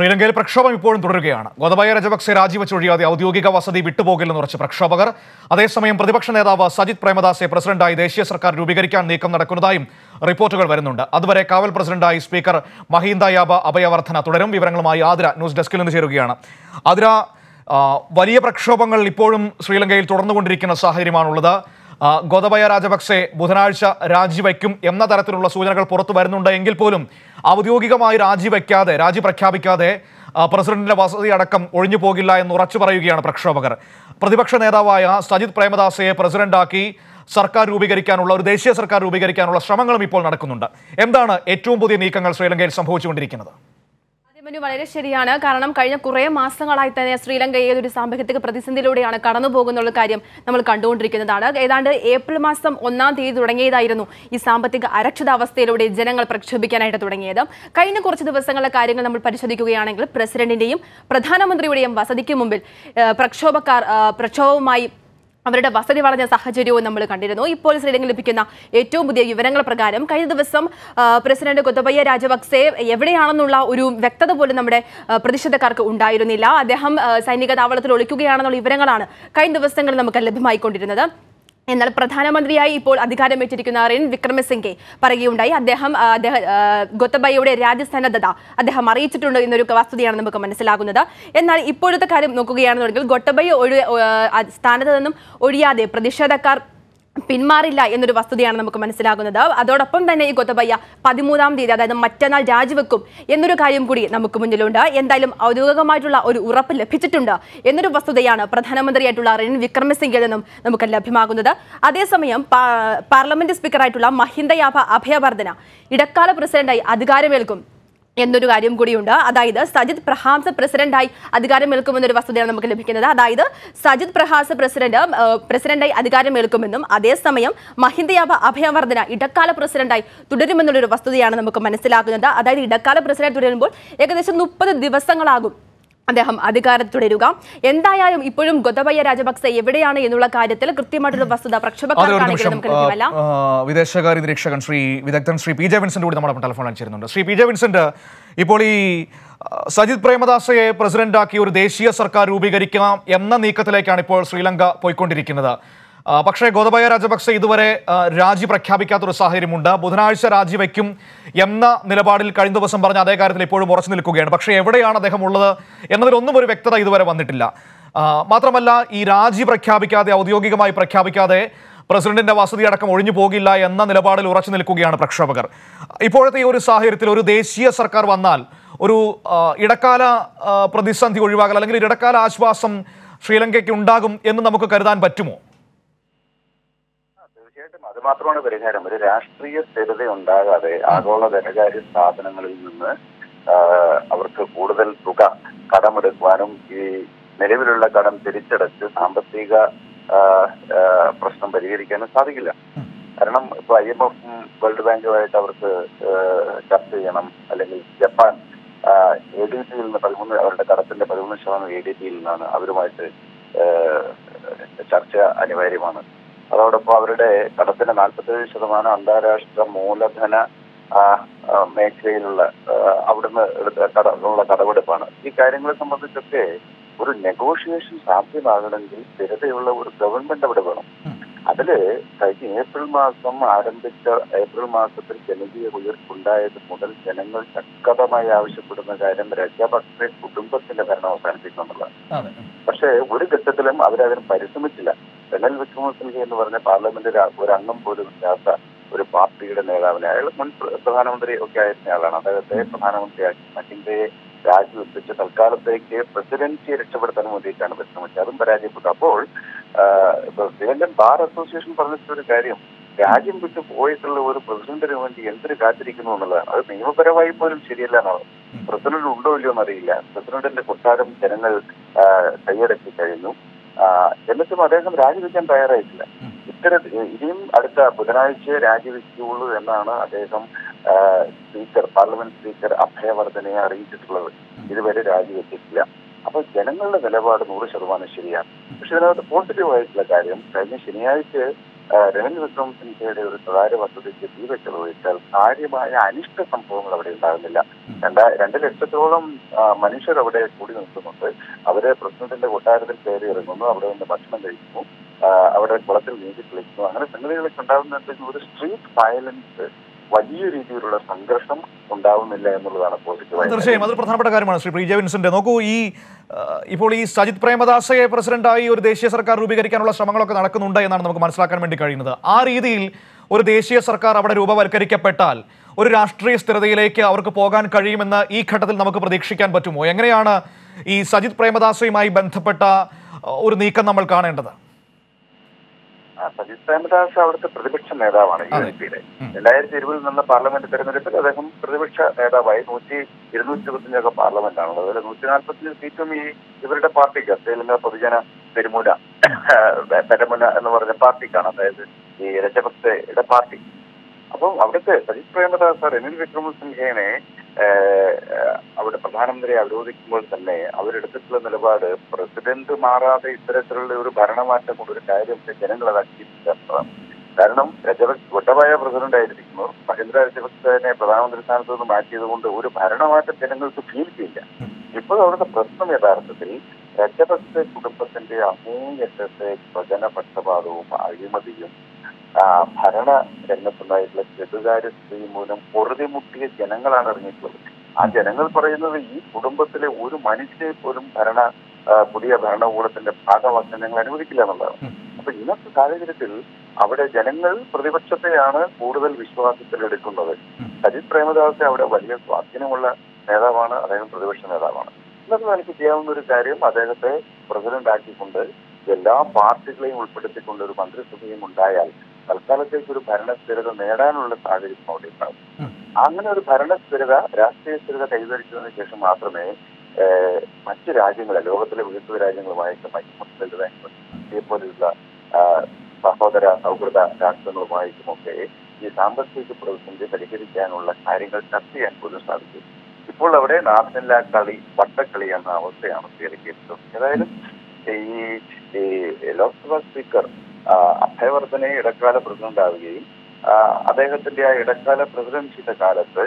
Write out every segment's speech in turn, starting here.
ശ്രീലങ്കയിൽ പ്രക്ഷോഭം ഇപ്പോഴും തുടരുകയാണ്. ഗോതബായ രാജപക്സെ രാജിവെച്ചൊഴിയാതെ ഔദ്യോഗിക വസതി വിട്ടുപോകില്ലെന്ന് ഉറച്ച പ്രക്ഷോഭകർ. അതേസമയം പ്രതിപക്ഷ നേതാവ് സജിത് പ്രേമദാസെ പ്രസിഡന്റായി ദേശീയ സർക്കാർ രൂപീകരിക്കാൻ നീക്കം നടക്കുന്നതായും റിപ്പോർട്ടുകൾ വരുന്നുണ്ട്. അതുവരെ കാവൽ പ്രസിഡന്റായി സ്പീക്കർ മഹീന്ദ യാബ അഭയവർദ്ധന തുടരും. വിവരങ്ങളുമായി ആതിര ന്യൂസ് ഡെസ്കിൽ നിന്ന് ചേരുകയാണ്. ആതിര, വലിയ പ്രക്ഷോഭങ്ങൾ ഇപ്പോഴും ശ്രീലങ്കയിൽ തുടർന്നുകൊണ്ടിരിക്കുന്ന സാഹചര്യമാണുള്ളത്. ഗോതബായ രാജപക്സെ ബുധനാഴ്ച രാജിവെക്കും എന്ന തരത്തിലുള്ള സൂചനകൾ പുറത്തു വരുന്നുണ്ട്. എങ്കിൽ പോലും ഔദ്യോഗികമായി രാജി പ്രഖ്യാപിക്കാതെ പ്രസിഡന്റിന്റെ വസതി അടക്കം ഒഴിഞ്ഞു പോകില്ല എന്ന് ഉറച്ചു പറയുകയാണ് പ്രക്ഷോഭകർ. പ്രതിപക്ഷ നേതാവായ സജിത് പ്രേമദാസയെ പ്രസിഡന്റാക്കി ഒരു ദേശീയ സർക്കാർ രൂപീകരിക്കാനുള്ള ശ്രമങ്ങളും ഇപ്പോൾ നടക്കുന്നുണ്ട്. എന്താണ് ഏറ്റവും പുതിയ നീക്കങ്ങൾ ശ്രീലങ്കയിൽ സംഭവിച്ചുകൊണ്ടിരിക്കുന്നത്? വളരെ ശരിയാണ്. കാരണം കഴിഞ്ഞ കുറേ മാസങ്ങളായി തന്നെ ശ്രീലങ്ക ഏതൊരു സാമ്പത്തിക പ്രതിസന്ധിയിലൂടെയാണ് കടന്നു പോകുന്നുള്ള കാര്യം നമ്മൾ കണ്ടുകൊണ്ടിരിക്കുന്നതാണ്. ഏതാണ്ട് ഏപ്രിൽ മാസം 1-ാം തീയതി തുടങ്ങിയതായിരുന്നു ഈ സാമ്പത്തിക അരക്ഷിതാവസ്ഥയിലൂടെ ജനങ്ങൾ പ്രക്ഷോഭിക്കാനായിട്ട് തുടങ്ങിയത്. കഴിഞ്ഞ കുറച്ച് ദിവസങ്ങളിലെ കാര്യങ്ങൾ നമ്മൾ പരിശോധിക്കുകയാണെങ്കിൽ പ്രസിഡന്റിന്റെയും പ്രധാനമന്ത്രിയുടെയും വസതിക്ക് മുമ്പിൽ പ്രക്ഷോഭവുമായി അവരുടെ വസതി വളഞ്ഞ സാഹചര്യവും നമ്മൾ കണ്ടിരുന്നു. ഇപ്പോൾ ശ്രീലങ്കയിൽ ലഭിക്കുന്ന ഏറ്റവും പുതിയ വിവരങ്ങൾ പ്രകാരം കഴിഞ്ഞ ദിവസം പ്രസിഡന്റ് ഗോതബായ രാജപക്സെ എവിടെയാണെന്നുള്ള ഒരു വ്യക്തത പോലും നമ്മുടെ പ്രതിഷേധക്കാർക്ക് ഉണ്ടായിരുന്നില്ല. അദ്ദേഹം സൈനിക താവളത്തിൽ ഒളിക്കുകയാണെന്നുള്ള വിവരങ്ങളാണ് കഴിഞ്ഞ ദിവസങ്ങളിൽ നമുക്ക് ലഭ്യമായിക്കൊണ്ടിരുന്നത്. എന്നാൽ പ്രധാനമന്ത്രിയായി ഇപ്പോൾ അധികാരമേറ്റിരിക്കുന്ന റെനിൽ വിക്രമസിംഗെ പറയുകയുണ്ടായി. അദ്ദേഹം ഗോതബായയുടെ രാജ്യസന്നദ്ധത അദ്ദേഹം അറിയിച്ചിട്ടുണ്ട് എന്നൊരു വസ്തുതയാണ് നമുക്ക് മനസ്സിലാകുന്നത്. എന്നാൽ ഇപ്പോഴത്തെ കാര്യം നോക്കുകയാണെന്നുണ്ടെങ്കിൽ ഗോതബായ സ്ഥാനത്ത് നിന്നും ഒഴിയാതെ പ്രതിഷേധക്കാർ പിന്മാറില്ല എന്നൊരു വസ്തുതയാണ് നമുക്ക് മനസ്സിലാകുന്നത്. അതോടൊപ്പം തന്നെ ഈ ഗോതബായ 13-ാം തീയതി, അതായത് മറ്റന്നാൾ രാജിവെക്കും എന്നൊരു കാര്യം കൂടി നമുക്ക് മുന്നിലുണ്ട്. എന്തായാലും ഔദ്യോഗികമായിട്ടുള്ള ഒരു ഉറപ്പ് ലഭിച്ചിട്ടുണ്ട് എന്നൊരു വസ്തുതയാണ് പ്രധാനമന്ത്രിയായിട്ടുള്ള റെനിൽ വിക്രമസിംഗയിൽ നിന്നും നമുക്ക് ലഭ്യമാകുന്നത്. അതേസമയം പാർലമെന്റ് സ്പീക്കറായിട്ടുള്ള മഹീന്ദ യാബ അഭയവർദ്ധന ഇടക്കാല പ്രസിഡന്റായി അധികാരമേൽക്കും എന്നൊരു കാര്യം കൂടിയുണ്ട്. അതായത് സജിത് പ്രഹാസ് പ്രസിഡന്റായി അധികാരമേൽക്കുമെന്നൊരു വസ്തുതയാണ് നമുക്ക് ലഭിക്കുന്നത്. അതായത് സജിത് പ്രഹാസ് പ്രസിഡന്റായി അധികാരമേൽക്കുമെന്നും അതേസമയം മഹീന്ദ യാബ അഭയവർദ്ധന ഇടക്കാല പ്രസിഡന്റായി തുടരുമെന്നുള്ളൊരു വസ്തുതയാണ് നമുക്ക് മനസ്സിലാക്കുന്നത്. അതായത് ഇടക്കാല പ്രസിഡന്റ് തുടരുമ്പോൾ ഏകദേശം 30 ദിവസങ്ങളാകും അദ്ദേഹം അധികാരത്തിൽ തുടരുക. എന്തായാലും ഇപ്പോഴും ഗോതബായ രാജപക്സെ എവിടെയാണ് എന്നുള്ള കാര്യത്തിൽ കൃത്യമായിട്ടൊരു വസ്തുത പ്രക്ഷോഭക്കാർക്കാണെങ്കിലും നമുക്ക് ലഭ്യമല്ല. വിദേശകാര്യ നിരീക്ഷകൻ വിദഗ്ധൻ ശ്രീ പി ജെ വിൻസെന്റ് കൂടി നമ്മുടെ ടെലിഫോണിൽ ചേരുന്നുണ്ട്. ശ്രീ പി ജെ വിൻസെന്റ്, ഇപ്പോൾ ഈ സജിത് പ്രേമദാസയെ പ്രസിഡന്റാക്കി ഒരു ദേശീയ സർക്കാർ രൂപീകരിക്കാം എന്ന നീക്കത്തിലേക്കാണ് ഇപ്പോൾ ശ്രീലങ്ക പോയിക്കൊണ്ടിരിക്കുന്നത്. പക്ഷേ ഗോതബായ രാജപക്സെ ഇതുവരെ രാജി പ്രഖ്യാപിക്കാത്തൊരു സാഹചര്യമുണ്ട്. ബുധനാഴ്ച രാജിവെക്കും എന്ന നിലപാടിൽ കഴിഞ്ഞ ദിവസം പറഞ്ഞ അതേ കാര്യത്തിൽ ഇപ്പോഴും ഉറച്ചു നിൽക്കുകയാണ്. പക്ഷേ എവിടെയാണ് അദ്ദേഹം ഉള്ളത് എന്നതിലൊന്നും ഒരു വ്യക്തത ഇതുവരെ വന്നിട്ടില്ല. മാത്രമല്ല, ഈ രാജി ഔദ്യോഗികമായി പ്രഖ്യാപിക്കാതെ പ്രസിഡന്റിന്റെ വസതി അടക്കം ഒഴിഞ്ഞു പോകില്ല എന്ന നിലപാടിൽ ഉറച്ചു നിൽക്കുകയാണ് പ്രക്ഷോഭകർ. ഇപ്പോഴത്തെ ഈ ഒരു സാഹചര്യത്തിൽ ഒരു ദേശീയ സർക്കാർ വന്നാൽ ഒരു ഇടക്കാല പ്രതിസന്ധി ഒഴിവാകൽ അല്ലെങ്കിൽ ഇടക്കാല ആശ്വാസം ശ്രീലങ്കയ്ക്ക് ഉണ്ടാകും എന്ന് നമുക്ക് കരുതാൻ പറ്റുമോ? അത് മാത്രമാണ് പരിഹാരം. ഒരു രാഷ്ട്രീയ സ്ഥിരത ഉണ്ടാകാതെ ആഗോള ധനകാര്യ സ്ഥാപനങ്ങളിൽ നിന്ന് അവർക്ക് കൂടുതൽ തുക കടമെടുക്കുവാനും ഈ നിലവിലുള്ള കടം തിരിച്ചടച്ച് സാമ്പത്തിക പ്രശ്നം പരിഹരിക്കാനും സാധിക്കില്ല. കാരണം ഇപ്പൊ IMF വേൾഡ് ബാങ്കുമായിട്ട് അവർക്ക് ചർച്ച ചെയ്യണം. അല്ലെങ്കിൽ ജപ്പാൻ ADBയിൽ നിന്ന് അവരുടെ കടത്തിന്റെ 13% ADBയിൽ നിന്നാണ് അവരുമായിട്ട് ചർച്ച അനിവാര്യമാണ്. അതോടൊപ്പം അവരുടെ കടത്തിന്റെ 47% അന്താരാഷ്ട്ര മൂലധന മേഖലയിലുള്ള അവിടുന്ന് ഉള്ള കടമെടുപ്പാണ്. ഈ കാര്യങ്ങളെ സംബന്ധിച്ചൊക്കെ ഒരു നെഗോഷിയേഷൻ സാധ്യമാകണമെങ്കിൽ സ്ഥിരതയുള്ള ഒരു ഗവൺമെന്റ് അവിടെ വേണം. അതില് കഴിഞ്ഞ ഏപ്രിൽ മാസത്തിൽ ജനകീയ ഉയർപ്പുണ്ടായത് മുതൽ ജനങ്ങൾ ശക്തമായി ആവശ്യപ്പെടുന്ന കാര്യം രാജപക്സെ കുടുംബത്തിന്റെ ഭരണം അവസാനിപ്പിക്കുന്നുള്ളതാണ്. പക്ഷേ ഒരു ഘട്ടത്തിലും അവരതിന് പരിശ്രമിച്ചില്ല. റെനിൽ വിക്രമസിംഗെ എന്ന് പറഞ്ഞ പാർലമെന്റിൽ ഒരു അംഗം പോലും ഇല്ലാത്ത ഒരു പാർട്ടിയുടെ നേതാവിനെ, അയാൾ മുൻ പ്രധാനമന്ത്രി ഒക്കെ ആയിരുന്ന ആളാണ്, അദ്ദേഹത്തെ പ്രധാനമന്ത്രിയാക്കി മഹിന്ദയെ രാജിവെപ്പിച്ച് തൽക്കാലത്തേക്ക് പ്രസിഡൻസിയെ രക്ഷപ്പെടുത്താൻ വേണ്ടിയിട്ടാണ് പരിശ്രമിച്ചത്. അതും പരാജയപ്പെട്ടു. അപ്പോൾ ശ്രീലങ്കൻ ബാർ അസോസിയേഷൻ പറഞ്ഞിട്ടൊരു കാര്യം, രാജ്യം വിട്ടു പോയിട്ടുള്ള ഒരു പ്രസിഡന്റിന് വേണ്ടി എന്തിനു കാത്തിരിക്കുന്നു എന്നുള്ളതാണ്. അത് നിയമപരമായി പോലും ശരിയല്ല എന്നാണ്. പ്രസിഡന്റ് ഉണ്ടോ ഇല്ലയോ എന്നറിയില്ല. പ്രസിഡന്റിന്റെ കൊട്ടാരം ജനങ്ങൾ കൈയടക്കി കഴിഞ്ഞു. എന്നിട്ടും അദ്ദേഹം രാജിവെക്കാൻ തയ്യാറായിട്ടില്ല. ഇനിയും അടുത്ത ബുധനാഴ്ച രാജിവെക്കുകയുള്ളൂ എന്നാണ് അദ്ദേഹം പാർലമെന്റ് സ്പീക്കർ അഭയവർദ്ധനയെ അറിയിച്ചിട്ടുള്ളത്. ഇതുവരെ രാജിവെച്ചിട്ടില്ല. അപ്പൊ ജനങ്ങളുടെ നിലപാട് 100% ശരിയാണ്. പക്ഷെ ഇതിനകത്ത് പോസിറ്റീവ് ആയിട്ടുള്ള കാര്യം, കഴിഞ്ഞ ശനിയാഴ്ച രനിൽ വിക്രമസിംഗയുടെ ഒരു സ്വകാര്യ വസതിക്ക് തീ വെച്ചത് വെച്ചാൽ കാര്യമായ അനിഷ്ട സംഭവങ്ങൾ അവിടെ ഉണ്ടാകുന്നില്ല. 2 ലക്ഷത്തോളം മനുഷ്യർ അവിടെ കൂടി നിൽക്കുന്നുണ്ട്. അവര് പ്രസിഡന്റിന്റെ കൊട്ടാരത്തിൽ കയറി ഇറങ്ങുന്നു, അവിടെ നിന്ന് ഭക്ഷണം കഴിക്കുന്നു, അവിടെ കുളത്തിൽ നീന്തി കളിക്കുന്നു. അങ്ങനെ സംഗതികളൊക്കെ ഉണ്ടാകുന്നുണ്ടെങ്കിൽ ഒരു സ്ട്രീറ്റ് വയലൻസ്, വലിയ രീതിയിലുള്ള സംഘർഷം ഉണ്ടാവുന്നില്ല എന്നുള്ളതാണ് പോസിറ്റീവായി. തീർച്ചയായും അതൊരു പ്രധാനപ്പെട്ട കാര്യമാണ്. ശ്രീ പ്രിയ വിൻസെന്റ്, നോക്കൂ, ഇപ്പോൾ ഈ സജിത് പ്രേമദാസയെ പ്രസിഡന്റായി ഒരു ദേശീയ സർക്കാർ രൂപീകരിക്കാനുള്ള ശ്രമങ്ങളൊക്കെ നടക്കുന്നുണ്ട് എന്നാണ് നമുക്ക് മനസ്സിലാക്കാൻ വേണ്ടി കഴിയുന്നത്. ആ രീതിയിൽ ഒരു ദേശീയ സർക്കാർ അവിടെ രൂപവൽക്കരിക്കപ്പെട്ടാൽ ഒരു രാഷ്ട്രീയ സ്ഥിരതയിലേക്ക് അവർക്ക് പോകാൻ കഴിയുമെന്ന് ഈ ഘട്ടത്തിൽ നമുക്ക് പ്രതീക്ഷിക്കാൻ പറ്റുമോ? എങ്ങനെയാണ് ഈ സജിത് പ്രേമദാസയുമായി ബന്ധപ്പെട്ട ഒരു നീക്കം നമ്മൾ കാണേണ്ടത്? സജിത് പ്രേമദാസ് അവിടുത്തെ പ്രതിപക്ഷ നേതാവാണ് UNP-യുടെ. 2020 നടന്ന പാർലമെന്റ് തെരഞ്ഞെടുപ്പിൽ അദ്ദേഹം പ്രതിപക്ഷ നേതാവായി. 225 പാർലമെന്റാണുള്ളത്. അതിൽ 145 സീറ്റും ഇവരുടെ പാർട്ടിക്ക്, തെലുങ്ക പൊതുജന പെരുമുന എന്ന് പറഞ്ഞ പാർട്ടിക്കാണ്, അതായത് ഈ രജപക്സെയുടെ പാർട്ടി. അപ്പം അവിടുത്തെ സജിത് പ്രേമദാസ് റനിൽ വിക്രമസിംഗയെ അവിടെ പ്രധാനമന്ത്രിയെ അവരോധിക്കുമ്പോൾ തന്നെ അവരെടുത്തിട്ടുള്ള നിലപാട് പ്രസിഡന്റ് മാറാതെ ഇത്തരത്തിലുള്ള ഒരു ഭരണമാറ്റം കൊണ്ട് ഒരു കാര്യത്തെ ജനങ്ങൾ അത് അംഗീകരിച്ചിട്ടുള്ളതാണ്. കാരണം ഗോട്ടബായ പ്രസിഡന്റ് ആയിരിക്കുന്നു, മഹീന്ദ്ര രജപക്സെനെ പ്രധാനമന്ത്രി സ്ഥാനത്ത് നിന്ന് മാറ്റിയത് കൊണ്ട് ഒരു ഭരണമാറ്റം ജനങ്ങൾക്ക് ഫീൽ ചെയ്യില്ല. ഇപ്പോൾ അവിടുത്തെ പ്രശ്നം യഥാർത്ഥത്തിൽ രജപക്സെ കുടുംബത്തിന്റെ അങ്ങേയറ്റത്തെ സ്വജനപക്ഷപാതവും അഴിമതിയും ഭരണ രംഗത്തുണ്ടായിട്ടുള്ള ചെറുകാര്യസ്ഥിതി മൂലം പൊറുതിമുട്ടിയ ജനങ്ങളാണ് ഇറങ്ങിയിട്ടുള്ളത്. ആ ജനങ്ങൾ പറയുന്നത് ഈ കുടുംബത്തിലെ ഒരു മനുഷ്യരെ പോലും പുതിയ ഭരണകൂടത്തിന്റെ ഭാഗമാക്കാൻ ഞങ്ങൾ അനുവദിക്കില്ല എന്നുള്ളതാണ്. അപ്പൊ ഇന്നത്തെ സാഹചര്യത്തിൽ അവിടെ ജനങ്ങൾ പ്രതിപക്ഷത്തെയാണ് കൂടുതൽ വിശ്വാസത്തിലെടുക്കുന്നത്. സജിത് പ്രേമദാസെ അവിടെ വലിയ സ്വാധീനമുള്ള നേതാവാണ്, അദ്ദേഹം പ്രതിപക്ഷ നേതാവാണ്. ഇന്നത്തെ എനിക്ക് ചെയ്യാവുന്ന ഒരു കാര്യം, അദ്ദേഹത്തെ പ്രസിഡന്റ് ആക്കിക്കൊണ്ട് എല്ലാ പാർട്ടികളെയും ഉൾപ്പെടുത്തിക്കൊണ്ട് ഒരു മന്ത്രിസഭയും ഉണ്ടായാൽ തൽക്കാലത്തേക്ക് ഒരു ഭരണസ്ഥിരത നേടാനുള്ള സാഹചര്യം അവിടെ ഉണ്ടാവും. അങ്ങനെ ഒരു ഭരണസ്ഥിരത, രാഷ്ട്രീയ സ്ഥിരത കൈവരിച്ചതിന് ശേഷം മാത്രമേ മറ്റ് രാജ്യങ്ങളെ, ലോകത്തിലെ വികസിത രാജ്യങ്ങളുമായിട്ട് ഇന്ത്യയെ പോലെയുള്ള സഹോദര സൗഹൃദ രാഷ്ട്രങ്ങളുമായിട്ടുമൊക്കെ ഈ സാമ്പത്തിക പ്രതിസന്ധി പരിഹരിക്കാനുള്ള കാര്യങ്ങൾ ചർച്ച ചെയ്യാൻ പോലും സാധിക്കും. ഇപ്പോൾ അവിടെ നാഥനില്ലാ കളി, വട്ടക്കളി എന്ന അവസ്ഥയാണ് സ്വീകരിക്കുന്നത്. ഏതായാലും ഈ ലോക്സഭാ സ്പീക്കർ അഭയവർദ്ധനെ ഇടക്കാല പ്രസിഡന്റ് ആവുകയും അദ്ദേഹത്തിന്റെ ആ ഇടക്കാല പ്രസിഡൻഷിയുടെ കാലത്ത്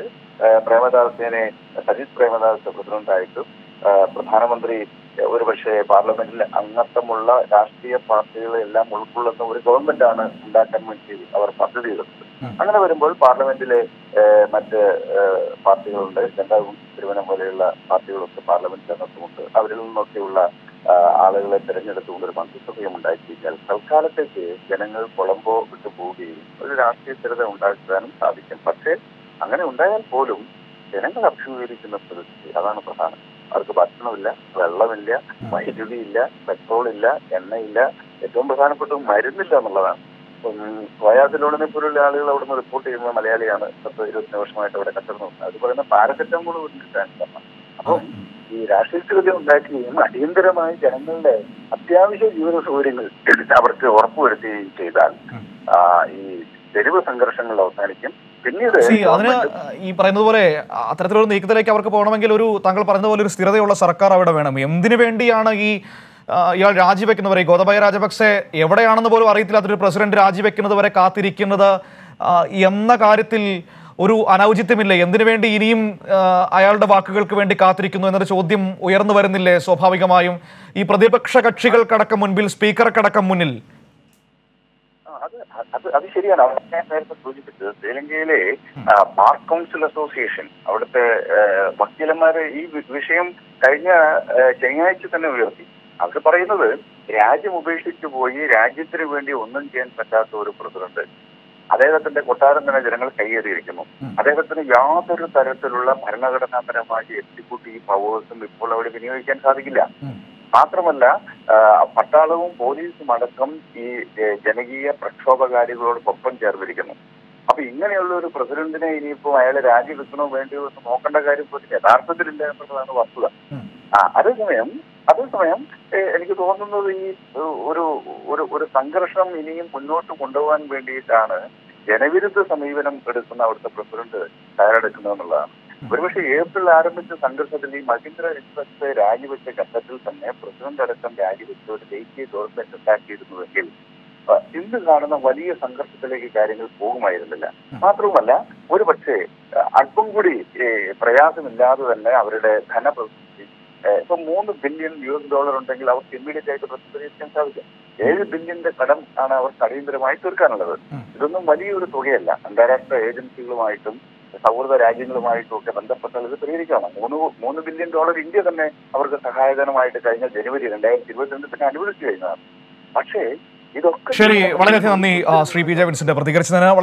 സജിത് പ്രേമദാസ് പ്രസിഡന്റായിട്ടും പ്രധാനമന്ത്രി ഒരുപക്ഷെ പാർലമെന്റിൽ അംഗത്വമുള്ള രാഷ്ട്രീയ പാർട്ടികളെല്ലാം ഉൾക്കൊള്ളുന്ന ഒരു ഗവൺമെന്റാണ് ഉണ്ടാക്കാൻ വേണ്ടി അവർ പദ്ധതി എടുത്തത്. അങ്ങനെ വരുമ്പോൾ പാർലമെന്റിലെ മറ്റ് പാർട്ടികളുണ്ട്, ജനതാവും തിരുവനം പോലെയുള്ള പാർട്ടികളൊക്കെ പാർലമെന്റിൽ അംഗത്വമുണ്ട്. അവരിൽ നിന്നൊക്കെയുള്ള ആളുകളെ തെരഞ്ഞെടുത്തുകൊണ്ട് ഒരു മന്ത്രിസഭയും ഉണ്ടാക്കിക്കഴിഞ്ഞാൽ തൽക്കാലത്തേക്ക് ജനങ്ങൾ കൊളംബോ വിട്ടു പോവുകയും ഒരു രാഷ്ട്രീയ സ്ഥിരത ഉണ്ടാക്കാനും സാധിക്കും. പക്ഷേ അങ്ങനെ ഉണ്ടായാൽ പോലും ജനങ്ങൾ അഭിമുഖീകരിക്കുന്ന പരിസ്ഥിതി, അതാണ് പ്രധാനം. അവർക്ക് ഭക്ഷണമില്ല, വെള്ളമില്ല, വൈദ്യുതിയില്ല, പെട്രോളില്ല, എണ്ണയില്ല, ഏറ്റവും പ്രധാനപ്പെട്ട മരുന്നില്ല എന്നുള്ളതാണ്. വയാതിലോണിനെ പോലുള്ള ആളുകൾ അവിടെ നിന്ന് റിപ്പോർട്ട് ചെയ്യുന്ന മലയാളിയാണ് 10-20 വർഷമായിട്ട് അവിടെ കച്ചവടം. അത് പറയുന്ന പാരസെറ്റമോൾ പോലും കിട്ടാനില്ല. അപ്പം ഈ രാഷ്ട്രീയ സ്ഥിരത ഉണ്ടാക്കുകയും അടിയന്തരമായി ജനങ്ങളുടെ അത്യാവശ്യ ജീവിത സൗകര്യങ്ങൾ അവർക്ക് ഉറപ്പുവരുത്തുകയും ചെയ്താൽ ഈ തെരുവ് സംഘർഷങ്ങൾ അവസാനിക്കും. പിന്നീട് അതിന് ഈ പറയുന്നത് പോലെ അത്തരത്തിലൊരു നീക്കത്തിലേക്ക് അവർക്ക് പോകണമെങ്കിൽ താങ്കൾ പറഞ്ഞതുപോലെ ഒരു സ്ഥിരതയുള്ള സർക്കാർ അവിടെ വേണം. എന്തിനു വേണ്ടിയാണ് ഇയാൾ രാജിവെക്കുന്നവരെ, ഗോതബായ രാജപക്സെ എവിടെയാണെന്ന് പോലും അറിയത്തില്ലാത്തൊരു പ്രസിഡന്റ് രാജിവെക്കുന്നത് വരെ കാത്തിരിക്കുന്നത് എന്ന കാര്യത്തിൽ ഒരു അനൗചിത്യമില്ല? എന്തിനു വേണ്ടി ഇനിയും അയാളുടെ വാക്കുകൾക്ക് വേണ്ടി കാത്തിരിക്കുന്നു എന്നൊരു ചോദ്യം ഉയർന്നു വരുന്നില്ലേ സ്വാഭാവികമായും ഈ പ്രതിപക്ഷ കക്ഷികൾക്കടക്കം മുൻപിൽ, സ്പീക്കർക്കടക്കം മുന്നിൽ? അത് ശരിയാണ്. അവിടെ ഞാൻ നേരത്തെ സൂചിപ്പിച്ചത് ശ്രീലങ്കയിലെ ബാർ കൗൺസിൽ അസോസിയേഷൻ, അവിടുത്തെ വക്കീലന്മാര് ഈ വിഷയം കഴിഞ്ഞ ശനിയാഴ്ച തന്നെ ഉയർത്തി. അവർ പറയുന്നത് രാജ്യം ഉപേക്ഷിച്ചു പോയി രാജ്യത്തിന് വേണ്ടി ഒന്നും ചെയ്യാൻ പറ്റാത്ത ഒരു പ്രസിഡന്റ്, അദ്ദേഹത്തിന്റെ കൊട്ടാരം തന്നെ ജനങ്ങൾ കൈയേറിയിരിക്കുന്നു. അദ്ദേഹത്തിന് യാതൊരു തരത്തിലുള്ള ഭരണഘടനാപരമായ എക്സിക്യൂട്ടീവ് പവേഴ്സും ഇപ്പോൾ അവിടെ വിനിയോഗിക്കാൻ സാധിക്കില്ല. മാത്രമല്ല പട്ടാളവും പോലീസും അടക്കം ഈ ജനകീയ പ്രക്ഷോഭകാരികളോടൊപ്പം ചേർന്നിരിക്കുന്നു. അപ്പൊ ഇങ്ങനെയുള്ള ഒരു പ്രസിഡന്റിനെ ഇനിയിപ്പോ അയാളെ രാജിവെക്കണോ വേണ്ടിയോ എന്ന് നോക്കേണ്ട കാര്യം പോലും യഥാർത്ഥത്തിലില്ല എന്നുള്ളതാണ് വസ്തുത. അതേസമയം എനിക്ക് തോന്നുന്നത് ഈ ഒരു സംഘർഷം ഇനിയും മുന്നോട്ട് കൊണ്ടുപോകാൻ വേണ്ടിയിട്ടാണ് ജനവിരുദ്ധ സമീപനം എടുക്കുന്ന അവിടുത്തെ പ്രസിഡന്റ് തയ്യാറെടുക്കുന്നതെന്നുള്ളതാണ്. ഒരുപക്ഷെ ഏപ്രിൽ ആരംഭിച്ച സംഘർഷത്തിൽ ഈ മഹീന്ദ്ര രജപക്സെ രാജിവെച്ച ഘട്ടത്തിൽ തന്നെ പ്രസിഡന്റ് അടക്കം രാജിവെച്ച ഒരു ദേശീയ ഗവൺമെന്റ് ഉണ്ടാക്കിയിരുന്നുവെങ്കിൽ ഇന്ന് കാണുന്ന വലിയ സംഘർഷത്തിലേക്ക് കാര്യങ്ങൾ പോകുമായിരുന്നില്ല. മാത്രവുമല്ല, ഒരു പക്ഷേ അല്പം കൂടി പ്രയാസമില്ലാതെ തന്നെ അവരുടെ ധനപ്രതിസന്ധി ഇപ്പൊ $3 ബില്യൺ ഉണ്ടെങ്കിൽ അവർക്ക് ഇമ്മീഡിയറ്റ് ആയിട്ട് പ്രതികരിക്കാൻ സാധിക്കും. $7 ബില്യന്റെ കടം ആണ് അവർക്ക് അടിയന്തരമായി തീർക്കാനുള്ളത്. ഇതൊന്നും വലിയൊരു തുകയല്ല. അന്താരാഷ്ട്ര ഏജൻസികളുമായിട്ടും സൗഹൃദ രാജ്യങ്ങളുമായിട്ടും ഒക്കെ ബന്ധപ്പെട്ടാൽ ഇത് പരിഹരിക്കണം. $3 ബില്യൺ ഇന്ത്യ തന്നെ അവർക്ക് സഹായധനമായിട്ട് കഴിഞ്ഞ ജനുവരി 2022 തന്നെ അനുവദിച്ചു കഴിഞ്ഞതാണ്. പക്ഷേ ഇതൊക്കെ ശരി, വളരെയധികം നന്ദി ശ്രീ പി ജെ വിൻസെന്റ് പ്രതികരിച്ചതിന്.